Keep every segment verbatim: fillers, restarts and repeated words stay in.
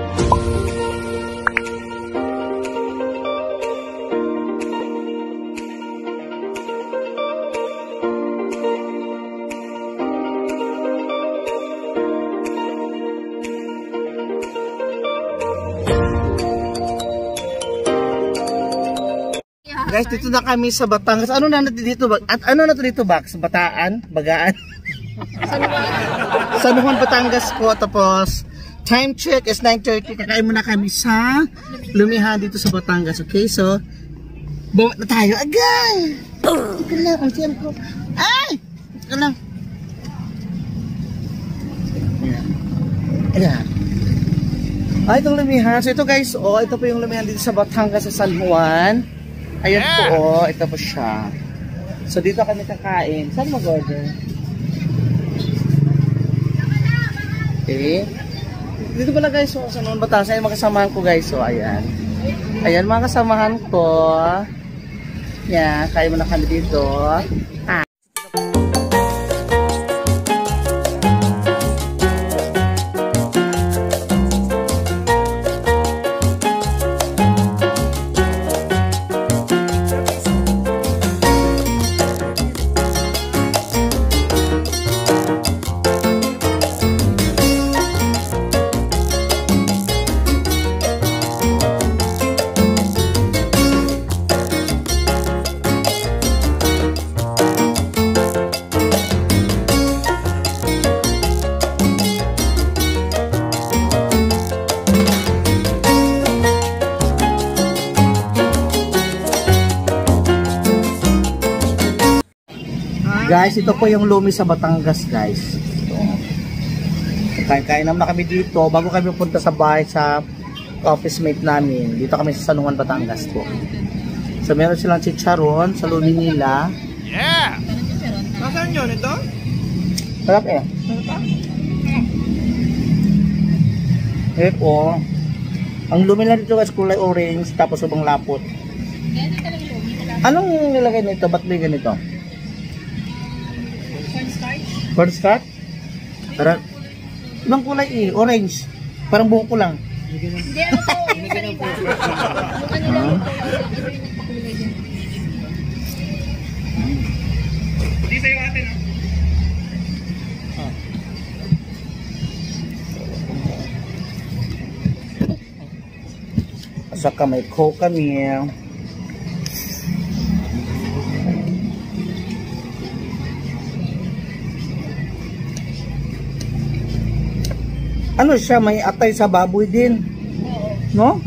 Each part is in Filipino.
Guys, dito na kami sa Batangas. Ano na natin dito? At ano na to dito, Bax? Bataan? Bagaan? San Juan, Batangas po. Tapos, time check is nine thirty. Kakain muna kami sa Lumihan dito sa Batangas. Okay, so, bawa na tayo. Agay! Ika lang, ang siyam ko. Ay! Ika lang. Ayan. Ah, itong Lumihan. So, ito guys, oh, ito po yung Lumihan dito sa Batangas sa San Juan. Ayan yeah. po, oh, ito po siya. So dito kami kakain. Saan mag-order? Okay. Dito pala guys, so, sa noon Batangas. Ayan mga kasamahan ko guys. So ayan. Ayan mga kasamahan ko. Yan, kain muna kami dito. Ah. Guys, ito po yung Lumi sa Batangas, guys. Kain-kain naman na kami dito bago kami pupunta sa bahay sa office mate namin. Dito kami sa San Juan, Batangas po. So meron silang chicharon sa Lumi nila. Yeah! Nasaan yun ito? Sarap eh. Eh po. Ang Lumi lang dito guys, kulay orange tapos ubang lapot. Anong nilagay nito? Ba't may ganito? Cornstarch? Parang ibang kulay eh, orange. Parang buhok ko lang. Hindi, ano to? Yung kanina. Yung ano lang ito. Ito yung nagpakulay din. Hindi sa'yo atin ah. Saka may coke kami. Ano siya, may atay sa baboy din. No?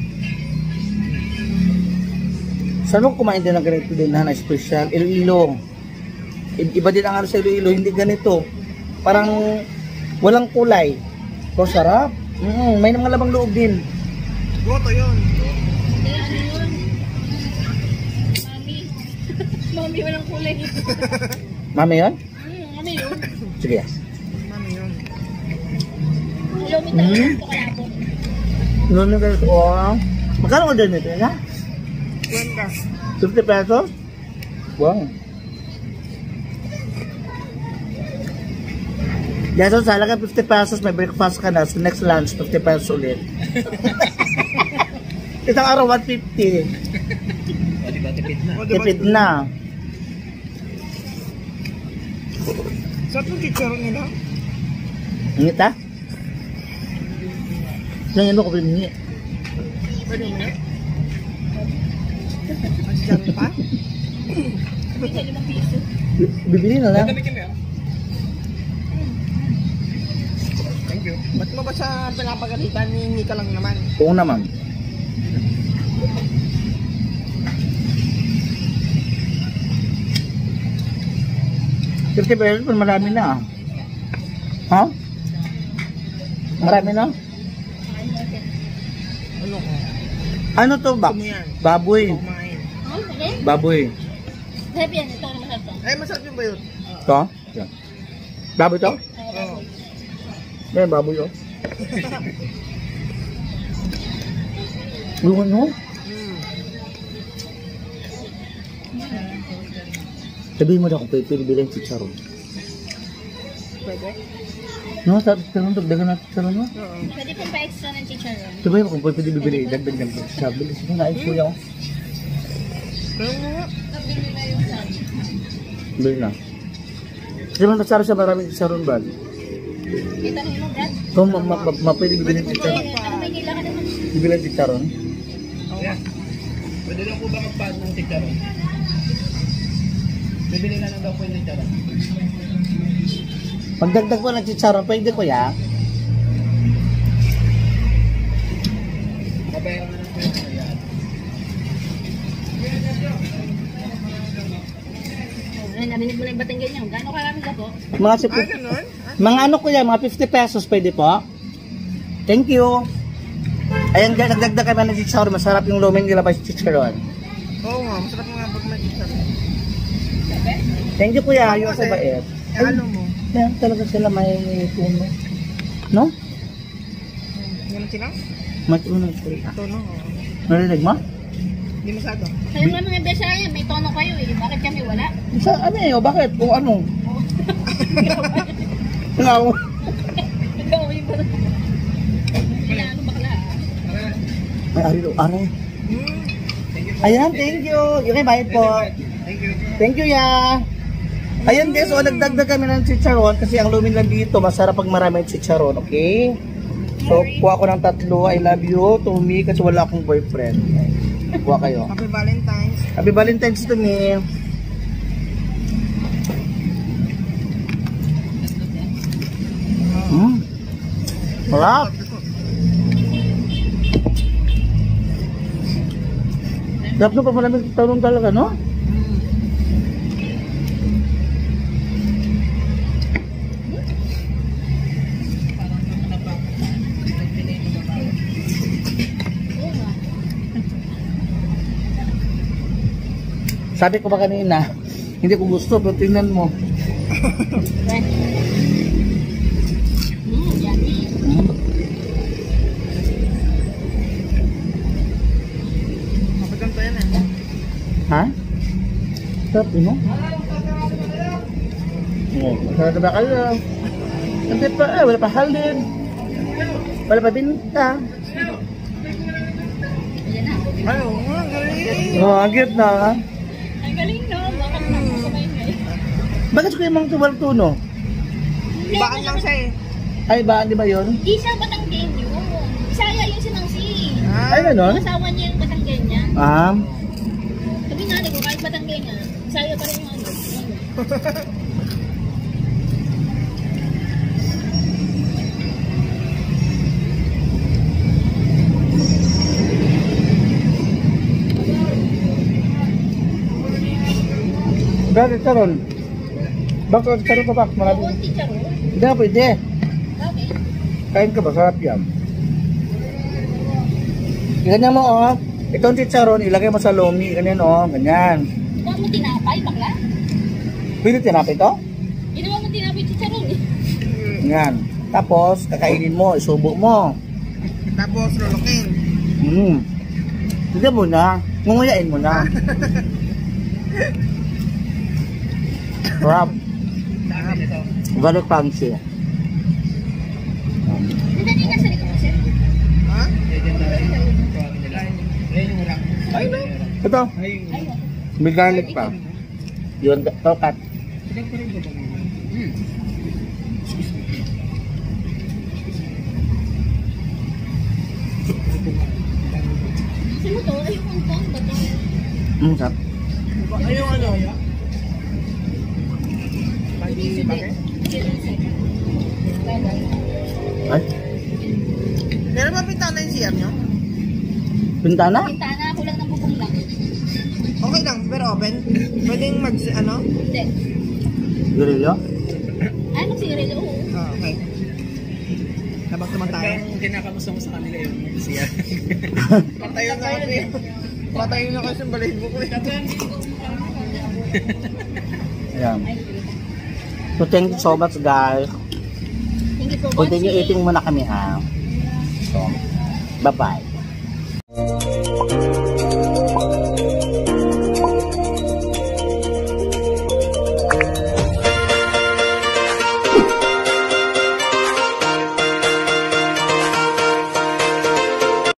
Saan mo kumain din ng ganito din na special? Iloilo. Iba din ang ano sa Iloilo, hindi ganito. Parang walang kulay. So sarap. Mm, may mga labang loob din. Goto yun. Hindi, ano yun? Mami. Mami, walang kulay. Mami yun? Hmm, mami yun. Sige. Lumi talaga hmm. Ito kalapot. Lumi talaga. Oh. Magkano order nito? Ha? fifty pesos? Wow. Yes, so salaga fifty pesos, may breakfast ka na. So next lunch, fifty pesos ulit. Itang araw, one fifty. O, diba, tipid na. Tipid na. Saan yung chicharon nila? Ingit ha? Yang ano ko pinili. Pwede mo na? Ang chicharon pa? Bibili limang piso. Bibili na lang. Dadamikin mo yan? Thank you. Ba't mo ba sa pinapagalitan? Hindi ka lang naman. Oo naman. fifty pesos pun marami na. Ha? Marami na? Ano ko? Ano to ba? Baboy. Kumain. Oh, okay. Baboy. Happy yan. Ito ang masarap to. Ay, masarap yung ba yun? To? Yan. Baboy to? Oo. Yan, baboy to. Luwan mo? Hmm. Sabihin mo na kung pwede bilhin si Charo. Pwede? No, sa chicharon, dagdagan natin chicharon mo. Oo. Pwede pong pa-extra ng chicharon. Diba yung kung pwede bibili, dagdag ng sabi. Kasi kung nais ko yung Kaya mo nga. Nabili na yung sabi. bili na. Kasi man nagsaro siya maraming chicharon ba? Ito na mo, Brad. Kung ma, ma, ma, ma pwede bibili ng Kasi, chicharon. ano may nila ka naman. Bibili ng chicharon. Yeah. Pwede lang po ba magpaad ng chicharon? Bibili na lang daw po yung chicharon. Pagdagdag po ng chicharon, pwede ko ya. Mabayaran na lang po yung kaya. Ay, narinig mo na yung Batanggen niyo. Gaano karaming lako? Mga si Ah, ganun? mga ano ko yan, mga fifty pesos pwede po. Thank you. Ayan, guys, nagdagdag kami ng chicharon. Masarap yung lumen nila pa sa chicharon. Oo nga, masarap nga pag may chicharon. Thank you kuya, yung sa bait. Eh, ano mo? Meron talaga sila may puno. No? Yan sila? May puno sila. Ito no. Narinig mo? Hindi masyado. Kayo nga mga Besaya, may tono kayo eh. Bakit kami wala? Sa ano eh, o bakit? Kung ano? Nga, Ikaw yung parang... Kaya ano bakla ah? may ari daw, ari. Hmm. Thank you po. Ayan, thank you. Yung kay bayad po. Thank you. Thank you, ya. Ayan guys, so nagdagdag kami ng chicharon kasi ang lumin lang dito, masarap pag marami chicharon, okay? So, kuha ko ng tatlo. I love you to me kasi wala akong boyfriend. Kuha kayo. Happy Valentine's. Happy Valentine's to me. Hmm. Sarap. Sarap na pa malamig tarong talaga, no? Sabi ko ba kanina, hindi ko gusto, pero tingnan mo. Hmm, yummy. Mapaganda yan eh. Ha? Sarap din mo? Oh, masarap na ba kayo? Hindi pa, eh, wala pa halin. Wala pa binta. Ayan na. Ay, oo nga, galing. Oh, agit na. Ang galing no? Bakit na kumain ngayon? Bakit ko yung mga tuwal tuno? Ibaan lang siya eh. Ay, ba, di ba yun? Di siya Batanggenyo. Bisaya yung si Mangsi. Ah, Ay, ganon? Asawa niya yung Batanggenya. Ah, Sabi nga ko, kahit Batanggenya, Bisaya pa rin yung ano. bakit karon? Bakit karon ka ba? Marami. Bawon teacher oh. Hindi na pwede. Okay. Kain ka ba? Sarap yan. Ganyan mo, oh. Itong chicharon, ilagay mo sa lomi. Ganyan, oh. Ganyan. Ginawa mo tinapay, bakla? Pwede tinapay to? Ginawa mo tinapay chicharon eh. Ganyan. Tapos, kakainin mo, isubo mo. Tapos lulukin. Hmm. Hindi mo na. Ngunguyain mo na. Sarap. Very fancy. Nandali na sa likod kasi. Ha? Ay, no. Ito, Ay, may garlic pa. Yun, tokat. kasi mo to, ay yung kangkong ba to? Hmm, sarap. Ay, yung ano? Hindi, Bakit? Ay, Meron ba pintana yung C R nyo? pintana? Pintana, kulang ng bubong lang. Okay lang, pero open. Pwedeng mag, ano? Hindi. Gurillo? Ay, magsirilo. Oo. Ah, okay. Labas naman tayo. Ang kinakamusta mo sa kanila yung siya. Patayo na kasi. Patayo na kasi yung balahibo ko eh. Ayan. So, thank you so much, guys. Thank you for Continue watching. eating muna kami, ha? So, bye-bye.